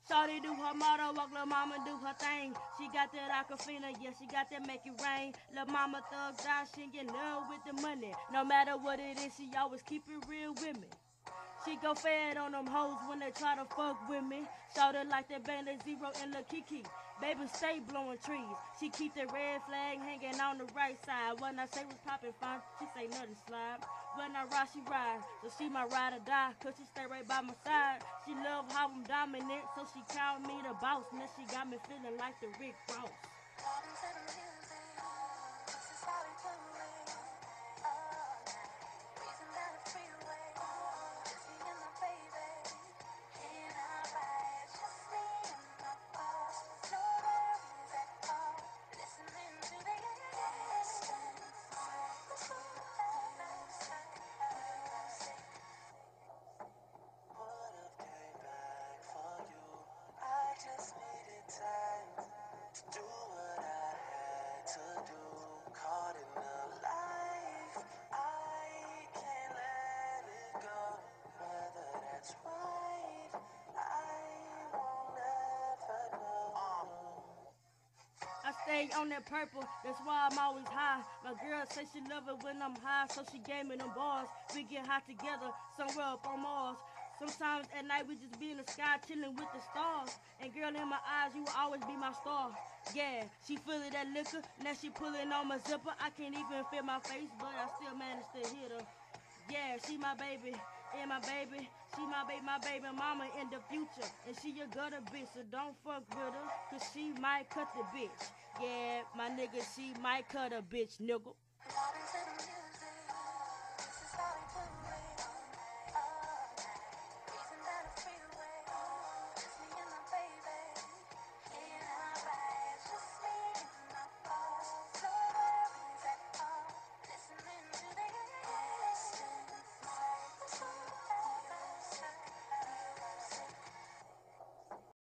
Shawty do her motto, walk lil' mama do her thing. She got that Aquafina, yeah, she got that make it rain. Lil' mama thugged out, she in love with the money. No matter what it is, she always keep it real with me. She go fed on them hoes when they try to fuck with me. Shout it like that Bandit Zero and Lil Kiki. Baby stay blowing trees. She keep the red flag hanging on the right side. When I say what's poppin' fine, she say nothing slide. When I ride, she ride. So she my ride or die, cause she stay right by my side. She love how I'm dominant, so she call me the boss. Now she got me feeling like the Rick Ross. I stay on that purple, that's why I'm always high. My girl say she love it when I'm high, so she gave me them bars. We get hot together, somewhere up on Mars. Sometimes at night we just be in the sky chilling with the stars. And girl, in my eyes, you will always be my star. Yeah, she feeling that liquor, now she pulling on my zipper. I can't even feel my face, but I still managed to hit her. Yeah, she my baby, and my baby, she my baby mama in the future. And she a gutter bitch, so don't fuck with her, cause she might cut the bitch. Yeah, my nigga, she might cut a bitch, nigga.